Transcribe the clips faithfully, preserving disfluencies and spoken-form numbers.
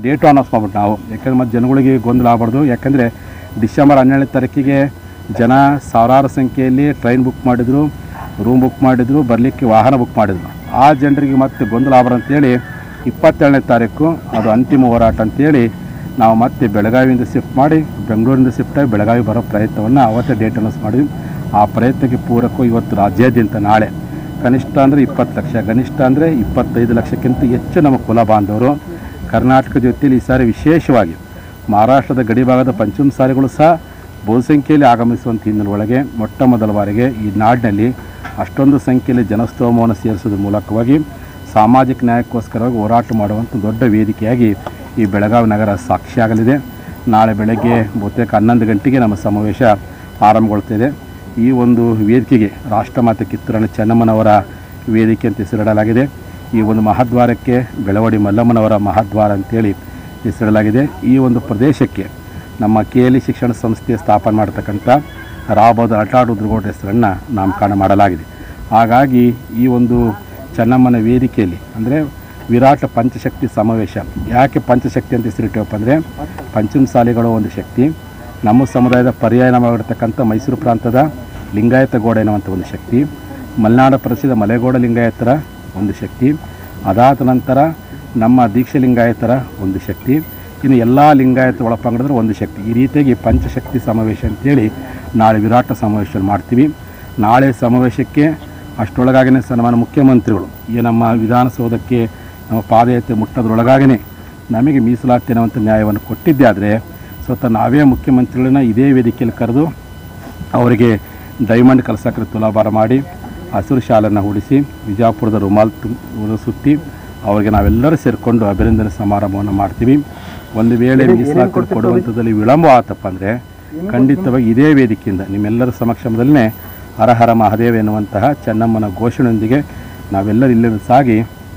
Date announce ಮಾಡ್ಬಿಟ್ಟು ನಾವು, ಯಾಕೆಂದರೆ ಮತ್ತು ಜನಗಳಿಗೆ ಗೊಂದಲ ಆಗಬಾರ್ದು. ಯಾಕೆಂದರೆ ಡಿಸೆಂಬರ್ ಹನ್ನೆರಡನೇ ತಾರೀಕಿಗೆ ಜನ ಸಾವಿರಾರು ಸಂಖ್ಯೆಯಲ್ಲಿ ಟ್ರೈನ್ ಬುಕ್ ಮಾಡಿದರು, ರೂಮ್ ಬುಕ್ ಮಾಡಿದರು, ಬರಲಿಕ್ಕೆ ವಾಹನ ಬುಕ್ ಮಾಡಿದರು. ಆ ಜನರಿಗೆ ಮತ್ತೆ ಗೊಂದಲ ಆಗಬಾರ್ದು ಅಂತೇಳಿ ಇಪ್ಪತ್ತೇಳನೇ ತಾರೀಕು ಅದು ಅಂತಿಮ ಹೋರಾಟ ಅಂತೇಳಿ ನಾವು ಮತ್ತೆ ಬೆಳಗಾವಿಯಿಂದ ಶಿಫ್ಟ್ ಮಾಡಿ ಬೆಂಗಳೂರಿಂದ ಶಿಫ್ಟಾಗಿ ಬೆಳಗಾವಿ ಬರೋ ಪ್ರಯತ್ನವನ್ನು ಅವತ್ತೇ ಡೇಟ್ ಅನೌನ್ಸ್ ಮಾಡಿದ್ವಿ. ಆ ಪ್ರಯತ್ನಕ್ಕೆ ಪೂರಕ ಇವತ್ತು ರಾಜ್ಯಾದ್ಯಂತ ನಾಳೆ ಕನಿಷ್ಠ ಅಂದರೆ ಇಪ್ಪತ್ತು ಲಕ್ಷ, ಗನಿಷ್ಠ ಅಂದರೆ ಇಪ್ಪತ್ತೈದು ಲಕ್ಷಕ್ಕಿಂತ ಹೆಚ್ಚು ನಮ್ಮ ಕುಲ ಬಾಂಧವರು ಕರ್ನಾಟಕ ಜೊತೆಯಲ್ಲಿ ಈ ಸಾರಿ ವಿಶೇಷವಾಗಿ ಮಹಾರಾಷ್ಟ್ರದ ಗಡಿಭಾಗದ ಪಂಚಮಸಾಲಿಗಳು ಸಹ ಬಹುಸಂಖ್ಯೆಯಲ್ಲಿ ಆಗಮಿಸುವಂಥ ಹಿನ್ನೆಲೆಯೊಳಗೆ ಮೊಟ್ಟ ಮೊದಲ ಬಾರಿಗೆ ಈ ನಾಡಿನಲ್ಲಿ ಅಷ್ಟೊಂದು ಸಂಖ್ಯೆಯಲ್ಲಿ ಜನಸ್ತೋಮವನ್ನು ಸೇರಿಸೋದ್ರ ಮೂಲಕವಾಗಿ ಸಾಮಾಜಿಕ ನ್ಯಾಯಕ್ಕೋಸ್ಕರವಾಗಿ ಹೋರಾಟ ಮಾಡುವಂಥ ದೊಡ್ಡ ವೇದಿಕೆಯಾಗಿ ಈ ಬೆಳಗಾವಿ ನಗರ ಸಾಕ್ಷಿಯಾಗಲಿದೆ. ನಾಳೆ ಬೆಳಗ್ಗೆ ಬಹುತೇಕ ಹನ್ನೊಂದು ಗಂಟೆಗೆ ನಮ್ಮ ಸಮಾವೇಶ ಆರಂಭಗೊಳ್ತಿದೆ. ಈ ಒಂದು ವೇದಿಕೆಗೆ ರಾಷ್ಟ್ರಮಾತೆ ಕಿತ್ತೂರಾಣಿ ಚೆನ್ನಮ್ಮನವರ ವೇದಿಕೆ ಅಂತ ಹೆಸರಿಡಲಾಗಿದೆ. ಈ ಒಂದು ಮಹಾದ್ವಾರಕ್ಕೆ ಬೆಳವಡಿ ಮಲ್ಲಮ್ಮನವರ ಮಹಾದ್ವಾರ ಅಂತೇಳಿ ಹೆಸರಿಡಲಾಗಿದೆ. ಈ ಒಂದು ಪ್ರದೇಶಕ್ಕೆ ನಮ್ಮ ಕೆ ಎಲ್ ಇ ಶಿಕ್ಷಣ ಸಂಸ್ಥೆ ಸ್ಥಾಪನೆ ಮಾಡತಕ್ಕಂಥ ರಾಬಾದ ಅಟಾಡ್ ರುದ್ರಗೌಡ ಹೆಸರನ್ನು ನಾಮಕರಣ ಮಾಡಲಾಗಿದೆ. ಹಾಗಾಗಿ ಈ ಒಂದು ಚೆನ್ನಮ್ಮನ ವೇದಿಕೆಯಲ್ಲಿ ಅಂದರೆ ವಿರಾಟ ಪಂಚಶಕ್ತಿ ಸಮಾವೇಶ. ಯಾಕೆ ಪಂಚಶಕ್ತಿ ಅಂತ ಹೆಸರಿಟ್ಟವಪ್ಪ ಅಂದರೆ ಪಂಚಮಸಾಲಿಗಳು ಒಂದು ಶಕ್ತಿ, ನಮ್ಮ ಸಮುದಾಯದ ಪರ್ಯಾಯವಾಗಿರ್ತಕ್ಕಂಥ ಮೈಸೂರು ಪ್ರಾಂತದ ಲಿಂಗಾಯತ ಗೌಡ ಎನ್ನುವಂಥ ಒಂದು ಶಕ್ತಿ, ಮಲೆನಾಡ ಪ್ರದೇಶದ ಮಲೆಗೌಡ ಲಿಂಗಾಯತರ ಒಂದು ಶಕ್ತಿ, ಅದಾದ ನಂತರ ನಮ್ಮ ದೀಕ್ಷೆ ಲಿಂಗಾಯತರ ಒಂದು ಶಕ್ತಿ, ಇನ್ನು ಎಲ್ಲ ಲಿಂಗಾಯತ ಒಳಪಂಗಡದ್ರೆ ಒಂದು ಶಕ್ತಿ. ಈ ರೀತಿಯಾಗಿ ಪಂಚಶಕ್ತಿ ಸಮಾವೇಶ ಅಂತೇಳಿ ನಾಳೆ ವಿರಾಟ ಸಮಾವೇಶ ಮಾಡ್ತೀವಿ. ನಾಳೆ ಸಮಾವೇಶಕ್ಕೆ ಅಷ್ಟರೊಳಗಾಗೇ ಸನ್ಮಾನ ಮುಖ್ಯಮಂತ್ರಿಗಳು ಈ ನಮ್ಮ ವಿಧಾನಸೌಧಕ್ಕೆ ನಮ್ಮ ಪಾದಯಾತ್ರೆ ಮುಟ್ಟೋದ್ರೊಳಗಾಗೇ ನಮಗೆ ಮೀಸಲಾತಿ ಅನ್ನುವಂಥ ನ್ಯಾಯವನ್ನು ಕೊಟ್ಟಿದ್ದೆ. ಆದರೆ ಸ್ವತಃ ನಾವೇ ಮುಖ್ಯಮಂತ್ರಿಗಳನ್ನ ಇದೇ ವೇದಿಕೆಯಲ್ಲಿ ಕರೆದು ಅವರಿಗೆ ಡೈಮಂಡ್ ಕಲಸಕ್ರೆ ತುಲಾಭಾರ ಮಾಡಿ ಹಸಿರು ಶಾಲನ್ನು ಉಡಿಸಿ ವಿಜಯಪುರದ ರುಮಾಲ್ ಸುತ್ತಿ ಅವರಿಗೆ ನಾವೆಲ್ಲರೂ ಸೇರಿಕೊಂಡು ಅಭಿನಂದನೆ ಸಮಾರಂಭವನ್ನು ಮಾಡ್ತೀವಿ. ಒಂದು ವೇಳೆ ಮೀಸಲಾತಿ ಕೊಡುವಂಥದ್ದಲ್ಲಿ ವಿಳಂಬ ಆತಪ್ಪ ಅಂದರೆ ಖಂಡಿತವಾಗಿ ಇದೇ ವೇದಿಕೆಯಿಂದ ನಿಮ್ಮೆಲ್ಲರ ಸಮಕ್ಷಮದಲ್ಲೇ ಹರ ಹರ ಮಹಾದೇವ ಎನ್ನುವಂತಹ ಚೆನ್ನಮ್ಮನ ಘೋಷಣೆಯೊಂದಿಗೆ ನಾವೆಲ್ಲರೂ ಇಲ್ಲಿಂದ ಸಾಗಿ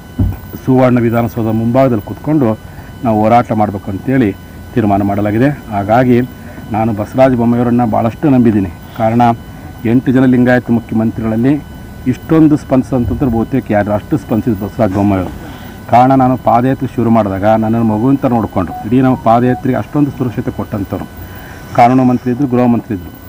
ಸುವರ್ಣ ವಿಧಾನಸೌಧ ಮುಂಭಾಗದಲ್ಲಿ ಕೂತ್ಕೊಂಡು ನಾವು ಹೋರಾಟ ಮಾಡಬೇಕು ಅಂತೇಳಿ ತೀರ್ಮಾನ ಮಾಡಲಾಗಿದೆ. ಹಾಗಾಗಿ ನಾನು ಬಸವರಾಜ ಬೊಮ್ಮಾಯಿಯವರನ್ನು ಭಾಳಷ್ಟು ನಂಬಿದ್ದೀನಿ. ಕಾರಣ ಎಂಟು ಜನ ಲಿಂಗಾಯತ ಮುಖ್ಯಮಂತ್ರಿಗಳಲ್ಲಿ ಇಷ್ಟೊಂದು ಸ್ಪಂದಿಸೋಂಥದ್ದು ಬಹುತೇಕ ಯಾರು ಅಷ್ಟು ಸ್ಪಂದಿಸಿದ ಬಸವರಾಜ ಬೊಮ್ಮಾಯಿಯವರು. ಕಾರಣ ನಾನು ಪಾದಯಾತ್ರೆ ಶುರು ಮಾಡಿದಾಗ ನನ್ನನ್ನು ಮಗುವಂತ ನೋಡಿಕೊಂಡು ಇಡೀ ನಮ್ಮ ಪಾದಯಾತ್ರೆಗೆ ಅಷ್ಟೊಂದು ಸುರಕ್ಷತೆ ಕೊಟ್ಟಂಥವ್ರು. ಕಾನೂನು ಮಂತ್ರಿ ಇದ್ದರು, ಗೃಹ ಮಂತ್ರಿ ಇದ್ದರು.